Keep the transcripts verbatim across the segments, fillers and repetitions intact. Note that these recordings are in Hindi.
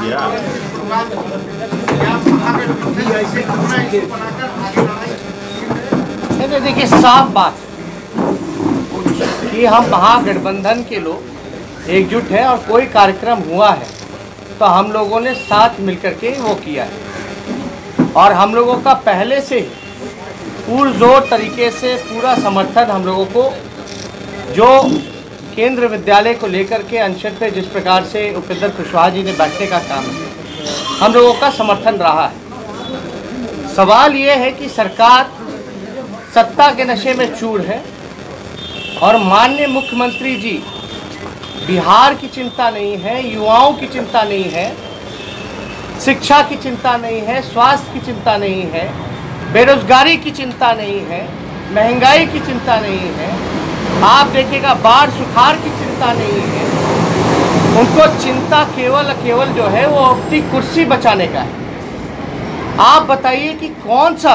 देखिए, साफ बात कि हम महागठबंधन के लोग एकजुट हैं और कोई कार्यक्रम हुआ है तो हम लोगों ने साथ मिलकर के वो किया है और हम लोगों का पहले से ही पुरजोर तरीके से पूरा समर्थन हम लोगों को जो केंद्र विद्यालय को लेकर के अनशन पे जिस प्रकार से उपेंद्र कुशवाहा जी ने बैठने का काम किया, हम लोगों का समर्थन रहा है। सवाल ये है कि सरकार सत्ता के नशे में चूर है और माननीय मुख्यमंत्री जी बिहार की चिंता नहीं है, युवाओं की चिंता नहीं है, शिक्षा की चिंता नहीं है, स्वास्थ्य की चिंता नहीं है, बेरोजगारी की चिंता नहीं है, महंगाई की चिंता नहीं है, आप देखिएगा बाढ़ सुखाड़ की चिंता नहीं है। उनको चिंता केवल केवल जो है वो अपनी कुर्सी बचाने का है। आप बताइए कि कौन सा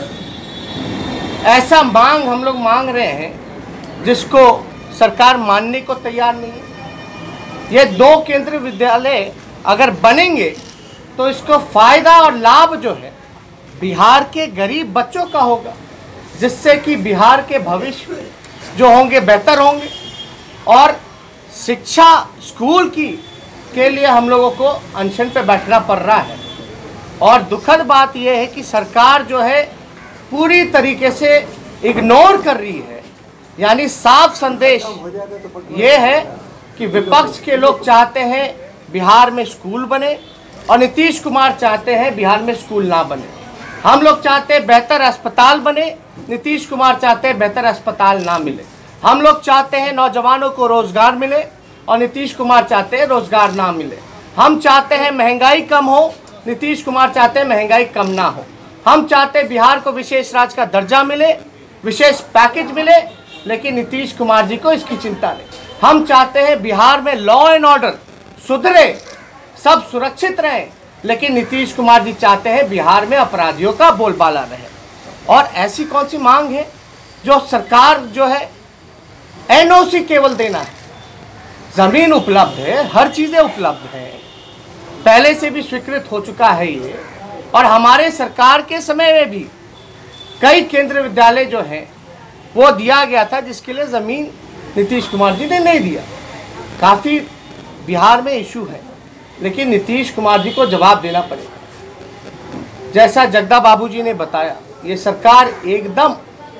ऐसा मांग हम लोग मांग रहे हैं जिसको सरकार मानने को तैयार नहीं है। ये दो केंद्रीय विद्यालय अगर बनेंगे तो इसको फायदा और लाभ जो है बिहार के गरीब बच्चों का होगा, जिससे कि बिहार के भविष्य जो होंगे बेहतर होंगे और शिक्षा स्कूल की के लिए हम लोगों को अनशन पे बैठना पड़ रहा है। और दुखद बात यह है कि सरकार जो है पूरी तरीके से इग्नोर कर रही है। यानी साफ संदेश ये है कि विपक्ष के लोग चाहते हैं बिहार में स्कूल बने और नीतीश कुमार चाहते हैं बिहार में स्कूल ना बने। हम लोग चाहते हैं बेहतर अस्पताल बने, नीतीश कुमार चाहते हैं बेहतर अस्पताल ना मिले। हम लोग चाहते हैं नौजवानों को रोजगार मिले और नीतीश कुमार चाहते हैं रोजगार ना मिले। हम चाहते हैं महंगाई कम हो, नीतीश कुमार चाहते हैं महंगाई कम ना हो। हम चाहते हैं बिहार को विशेष राज्य का दर्जा मिले, विशेष पैकेज मिले, लेकिन नीतीश कुमार जी को इसकी चिंता नहीं। हम चाहते हैं बिहार में लॉ एंड ऑर्डर सुधरे, सब सुरक्षित रहें, लेकिन नीतीश कुमार जी चाहते हैं बिहार में अपराधियों का बोलबाला रहे। और ऐसी कौन सी मांग है जो सरकार जो है एनओसी केवल देना है। जमीन उपलब्ध है, हर चीज़ें उपलब्ध हैं, पहले से भी स्वीकृत हो चुका है ये। और हमारे सरकार के समय में भी कई केंद्रीय विद्यालय जो हैं वो दिया गया था, जिसके लिए ज़मीन नीतीश कुमार जी ने नहीं दिया। काफ़ी बिहार में इशू है, लेकिन नीतीश कुमार जी को जवाब देना पड़ेगा। जैसा जगदा बाबू जी ने बताया, ये सरकार एकदम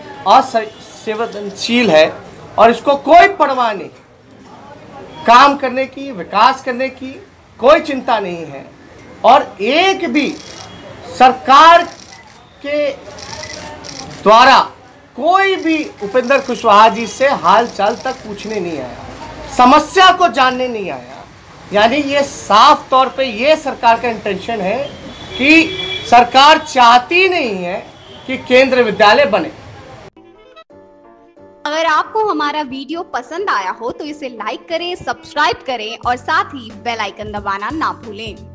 असंवेदनशील है और इसको कोई परवाह नहीं, काम करने की, विकास करने की कोई चिंता नहीं है। और एक भी सरकार के द्वारा कोई भी उपेंद्र कुशवाहा जी से हाल चाल तक पूछने नहीं आया, समस्या को जानने नहीं आया। यानी ये साफ तौर पे ये सरकार का इंटेंशन है कि सरकार चाहती नहीं है कि केंद्रीय विद्यालय बने। अगर आपको हमारा वीडियो पसंद आया हो तो इसे लाइक करें, सब्सक्राइब करें और साथ ही बेल आइकन दबाना ना भूलें।